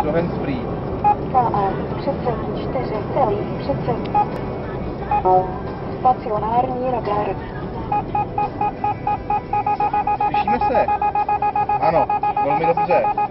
do handsfree. KA 34,30. Stacionární radar. Slyšíme se? Ano, velmi dobře.